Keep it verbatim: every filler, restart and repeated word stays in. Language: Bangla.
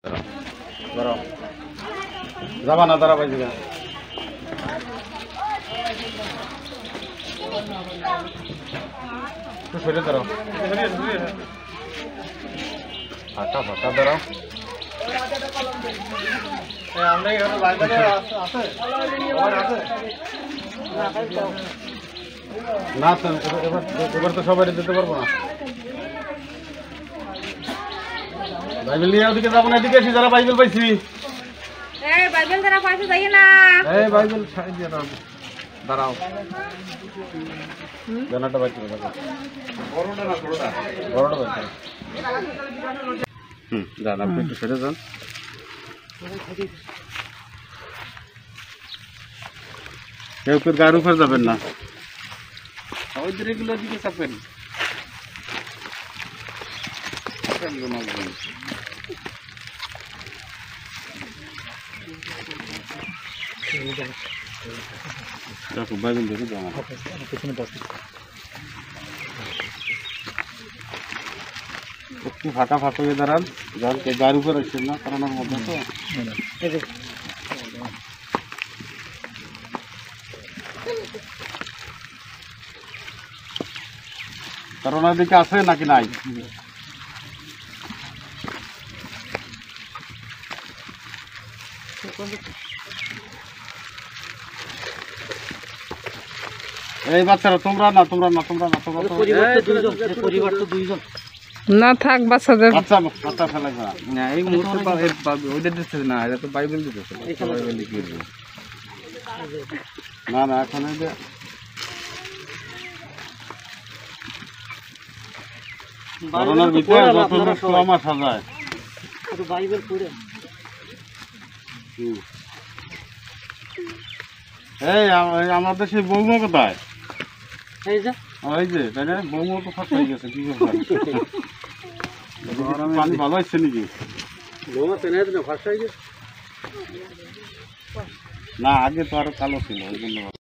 ধরো যাবা না তারা পাইছি না সরে ধরো ফাটা ফাটা ধরো না তো এবার এবার তো সবাই দিতে পারবো না বাইবেল নিয়ে ওদিকে যাবো না এদিকে এসে যারা বাইবেল পাইছি এই বাইবেল যারা পাইছে যাই না এই বাইবেল সাইড দিয়ে দাও দাঁড়াও জানাটা বাইতে দাও বড়টা না ছোটটা বড়টা বাইতে হুম যান আপনি একটু সেরে যান কেউ কেউ গাড়ি উপর যাবেন না ওই দিকেগুলোর দিকে চাপেন দেখো বাইবেল দেখে যাও একটু ফাটা ফাটা হয়ে দাঁড়ান যান গাড়ি উপর আসছেন না কারণ ওর মধ্যে তো কারণ ওদিকে আছে নাকি নাই এই বাচ্চারা তোমরা না তোমরা না তোমরা না তোমরা পরিবার তো দুইজন না থাক বাচ্চাদের বাচ্চা বাচ্চা ফেলা না এই মুহূর্তে ওইটা দিচ্ছে না এটা তো বাইবেল দিতেছে বাইবেল লিখে দিবে না না এখন এই যে করোনার ভিতরে যত লোক আমার সাজায় বাইবেল পড়ে এই আমাদের সেই বৌমা কোথায় এই যে ওই যে তাই না বৌমা তো ফাঁস হয়ে গেছে কি করবে পানি ভালো আসছে নাকি বৌমা চেনে না ফাঁস হয়ে গেছে না আগে তো আরো কালো ছিল ওই জন্য